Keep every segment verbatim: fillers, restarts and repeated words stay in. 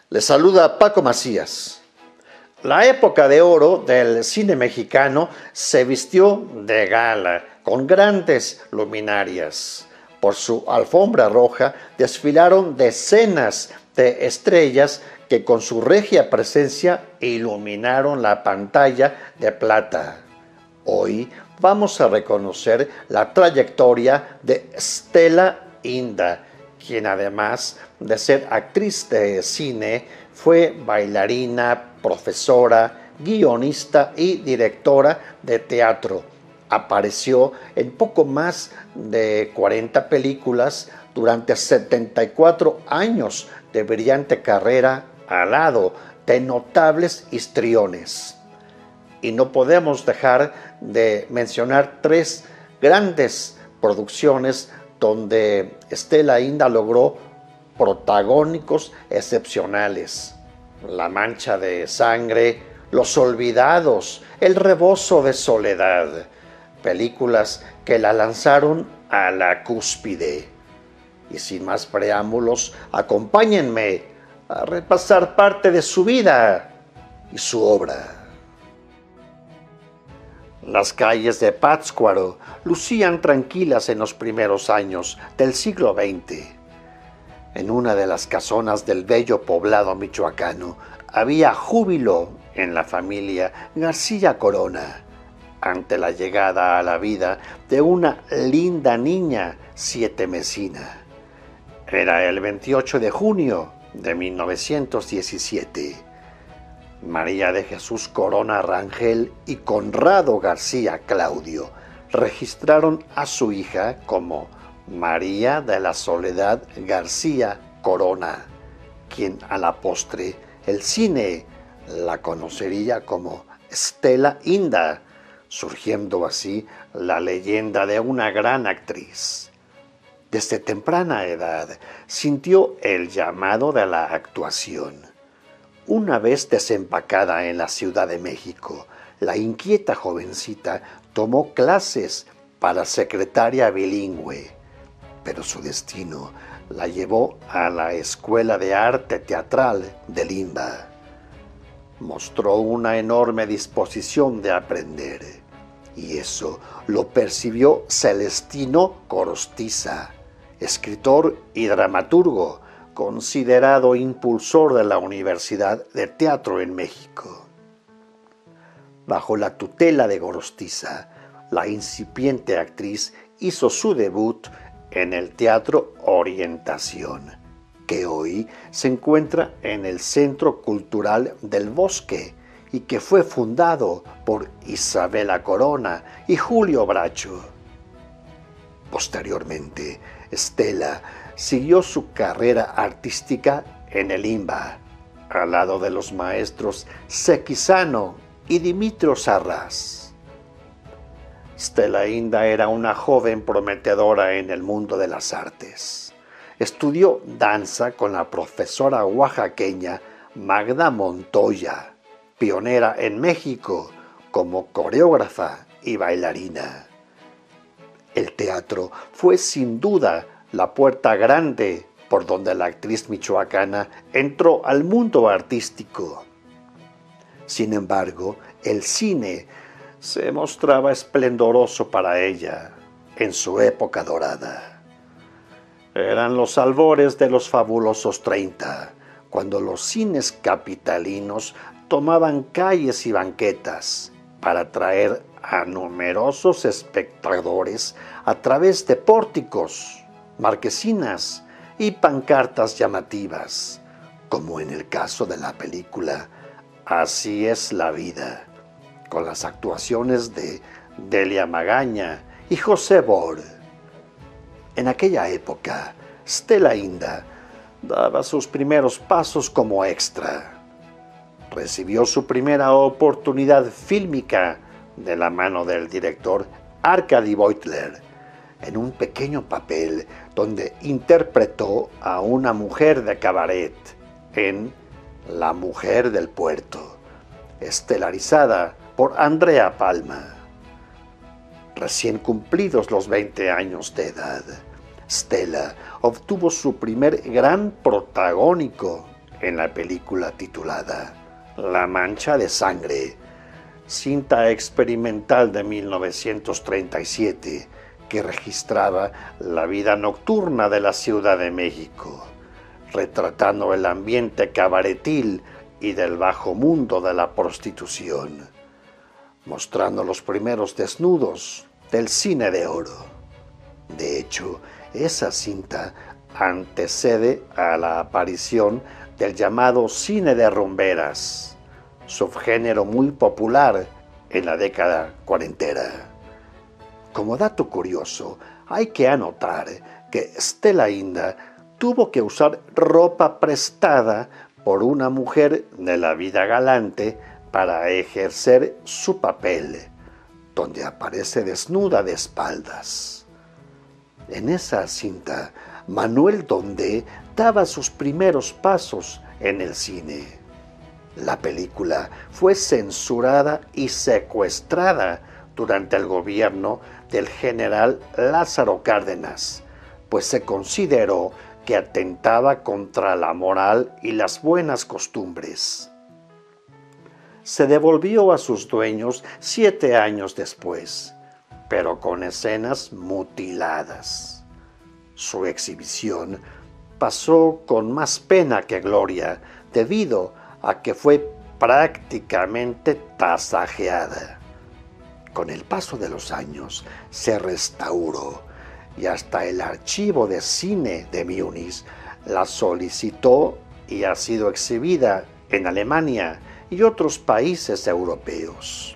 Les saluda Paco Macías. La época de oro del cine mexicano se vistió de gala, con grandes luminarias. Por su alfombra roja desfilaron decenas de estrellas que con su regia presencia iluminaron la pantalla de plata. Hoy vamos a reconocer la trayectoria de Stella Inda, quien además de ser actriz de cine, fue bailarina, profesora, guionista y directora de teatro. Apareció en poco más de cuarenta películas durante setenta y cuatro años de brillante carrera al lado de notables histriones. Y no podemos dejar de mencionar tres grandes producciones donde Stella Inda logró protagónicos excepcionales: La mancha de sangre, Los olvidados, El rebozo de soledad, películas que la lanzaron a la cúspide. Y sin más preámbulos, acompáñenme a repasar parte de su vida y su obra. Las calles de Pátzcuaro lucían tranquilas en los primeros años del siglo veinte. En una de las casonas del bello poblado michoacano había júbilo en la familia García Corona ante la llegada a la vida de una linda niña sietemesina. Era el veintiocho de junio de mil novecientos diecisiete. María de Jesús Corona Rangel y Conrado García Claudio registraron a su hija como María de la Soledad García Corona, quien a la postre el cine la conocería como Stella Inda, surgiendo así la leyenda de una gran actriz. Desde temprana edad sintió el llamado de la actuación. Una vez desempacada en la Ciudad de México, la inquieta jovencita tomó clases para secretaria bilingüe, pero su destino la llevó a la Escuela de Arte Teatral de Lima. Mostró una enorme disposición de aprender, y eso lo percibió Celestino Gorostiza, escritor y dramaturgo, considerado impulsor de la Universidad de Teatro en México. Bajo la tutela de Gorostiza, la incipiente actriz hizo su debut en el Teatro Orientación, que hoy se encuentra en el Centro Cultural del Bosque y que fue fundado por Isabela Corona y Julio Bracho. Posteriormente, Stella siguió su carrera artística en el I M B A, al lado de los maestros Sequizano y Dimitrio Sarraz. Stella Inda era una joven prometedora en el mundo de las artes. Estudió danza con la profesora oaxaqueña Magda Montoya, pionera en México como coreógrafa y bailarina. El teatro fue sin duda la puerta grande por donde la actriz michoacana entró al mundo artístico. Sin embargo, el cine se mostraba esplendoroso para ella en su época dorada. Eran los albores de los fabulosos treinta, cuando los cines capitalinos tomaban calles y banquetas para atraer a numerosos espectadores a través de pórticos, marquesinas y pancartas llamativas, como en el caso de la película Así es la vida, con las actuaciones de Delia Magaña y José Bor. En aquella época, Stella Inda daba sus primeros pasos como extra. Recibió su primera oportunidad fílmica de la mano del director Arkady Beutler, en un pequeño papel donde interpretó a una mujer de cabaret en La mujer del puerto, estelarizada por Andrea Palma. Recién cumplidos los veinte años de edad, Stella obtuvo su primer gran protagónico en la película titulada La Mancha de Sangre, cinta experimental de mil novecientos treinta y siete que registraba la vida nocturna de la Ciudad de México, retratando el ambiente cabaretil y del bajo mundo de la prostitución, mostrando los primeros desnudos del cine de oro. De hecho, esa cinta antecede a la aparición del llamado cine de rumberas, subgénero muy popular en la década cuarentera. Como dato curioso, hay que anotar que Stella Inda tuvo que usar ropa prestada por una mujer de la vida galante para ejercer su papel, donde aparece desnuda de espaldas. En esa cinta, Manuel Dondé daba sus primeros pasos en el cine. La película fue censurada y secuestrada durante el gobierno del general Lázaro Cárdenas, pues se consideró que atentaba contra la moral y las buenas costumbres. Se devolvió a sus dueños siete años después, pero con escenas mutiladas. Su exhibición pasó con más pena que gloria debido a que fue prácticamente tasajeada. Con el paso de los años se restauró y hasta el Archivo de Cine de Múnich la solicitó y ha sido exhibida en Alemania y otros países europeos.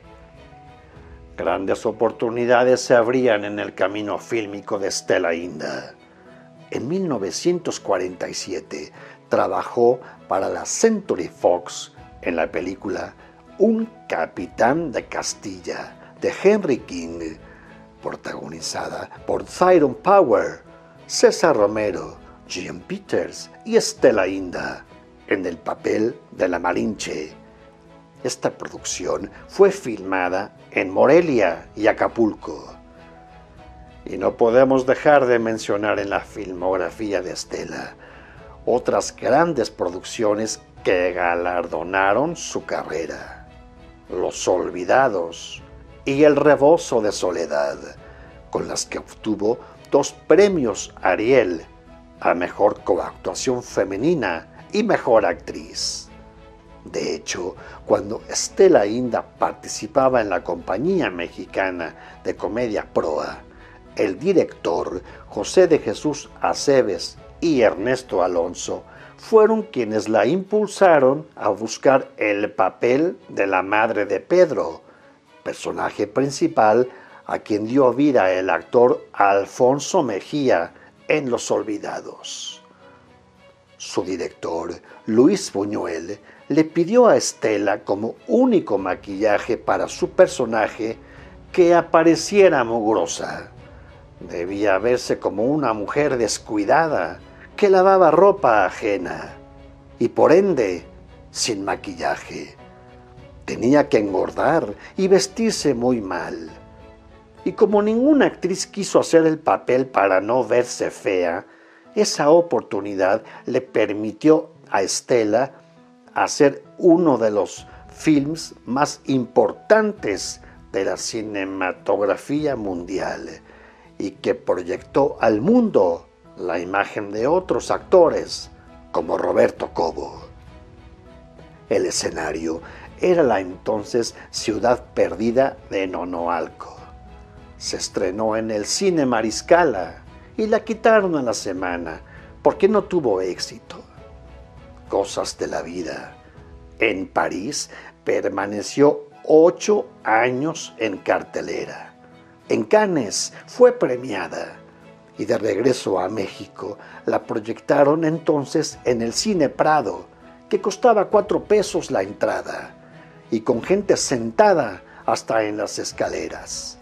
Grandes oportunidades se abrían en el camino fílmico de Stella Inda. En mil novecientos cuarenta y siete trabajó para la Century Fox en la película Un capitán de Castilla, de Henry King, protagonizada por Tyrone Power, César Romero, Jean Peters y Stella Inda, en el papel de la Malinche. Esta producción fue filmada en Morelia y Acapulco. Y no podemos dejar de mencionar en la filmografía de Stella otras grandes producciones que galardonaron su carrera: Los Olvidados y El Rebozo de Soledad, con las que obtuvo dos premios Ariel a Mejor Coactuación Femenina y Mejor Actriz. De hecho, cuando Stella Inda participaba en la Compañía Mexicana de Comedia Proa, el director José de Jesús Aceves y Ernesto Alonso fueron quienes la impulsaron a buscar el papel de la madre de Pedro, personaje principal a quien dio vida el actor Alfonso Mejía en Los Olvidados. Su director, Luis Buñuel, le pidió a Stella como único maquillaje para su personaje que apareciera mugrosa. Debía verse como una mujer descuidada que lavaba ropa ajena y por ende sin maquillaje. Tenía que engordar y vestirse muy mal. Y como ninguna actriz quiso hacer el papel para no verse fea, esa oportunidad le permitió a Stella hacer uno de los films más importantes de la cinematografía mundial y que proyectó al mundo la imagen de otros actores como Roberto Cobo. El escenario era la entonces Ciudad Perdida de Nonoalco. Se estrenó en el Cine Mariscala y la quitaron a la semana porque no tuvo éxito. Cosas de la vida. En París permaneció ocho años en cartelera. En Cannes fue premiada y de regreso a México la proyectaron entonces en el Cine Prado, que costaba cuatro pesos la entrada y con gente sentada hasta en las escaleras.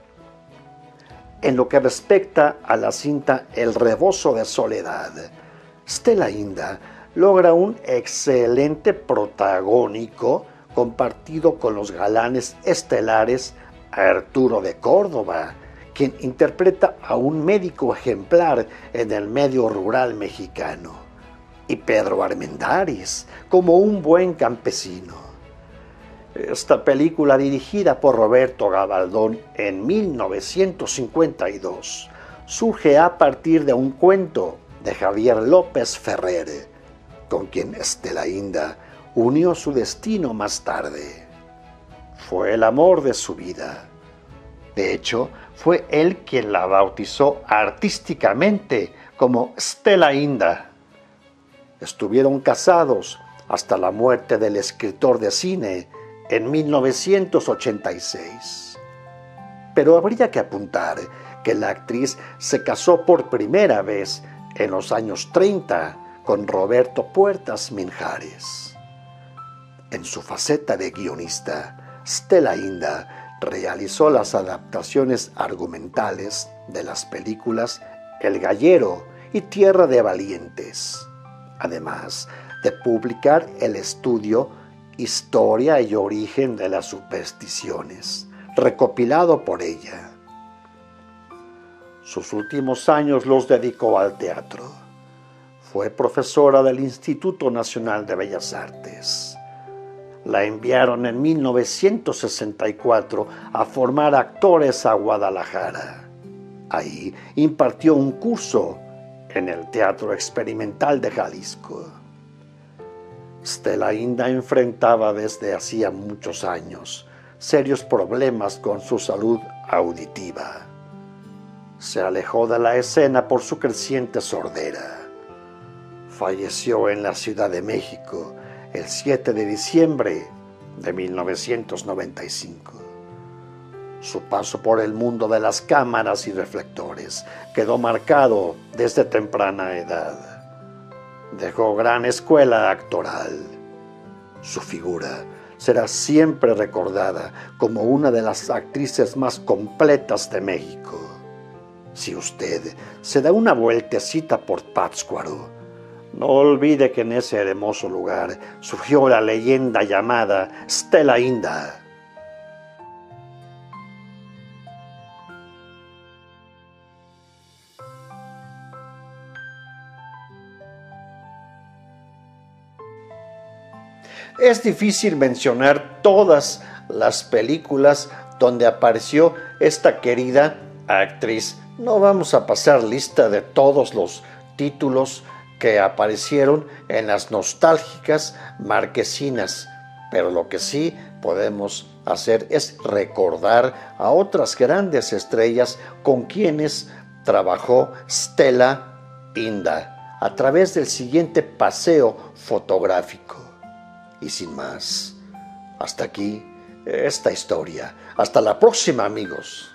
En lo que respecta a la cinta El Rebozo de Soledad, Stella Inda logra un excelente protagónico compartido con los galanes estelares Arturo de Córdoba, quien interpreta a un médico ejemplar en el medio rural mexicano, y Pedro Armendáriz como un buen campesino. Esta película, dirigida por Roberto Gabaldón en mil novecientos cincuenta y dos, surge a partir de un cuento de Javier López Ferrer, con quien Stella Inda unió su destino más tarde. Fue el amor de su vida. De hecho, fue él quien la bautizó artísticamente como Stella Inda. Estuvieron casados hasta la muerte del escritor de cine en mil novecientos ochenta y seis. Pero habría que apuntar que la actriz se casó por primera vez en los años treinta con Roberto Puertas Minjares. En su faceta de guionista, Stella Inda realizó las adaptaciones argumentales de las películas El Gallero y Tierra de Valientes, además de publicar el estudio Historia y Origen de las Supersticiones, recopilado por ella. Sus últimos años los dedicó al teatro. Fue profesora del Instituto Nacional de Bellas Artes. La enviaron en mil novecientos sesenta y cuatro a formar actores a Guadalajara. Ahí impartió un curso en el Teatro Experimental de Jalisco. Stella Inda enfrentaba desde hacía muchos años serios problemas con su salud auditiva. Se alejó de la escena por su creciente sordera. Falleció en la Ciudad de México el siete de diciembre de mil novecientos noventa y cinco. Su paso por el mundo de las cámaras y reflectores quedó marcado desde temprana edad. Dejó gran escuela actoral. Su figura será siempre recordada como una de las actrices más completas de México. Si usted se da una vueltecita por Pátzcuaro, no olvide que en ese hermoso lugar surgió la leyenda llamada Stella Inda. Es difícil mencionar todas las películas donde apareció esta querida actriz. No vamos a pasar lista de todos los títulos que aparecieron en las nostálgicas marquesinas, pero lo que sí podemos hacer es recordar a otras grandes estrellas con quienes trabajó Stella Inda a través del siguiente paseo fotográfico. Y sin más, hasta aquí esta historia. Hasta la próxima, amigos.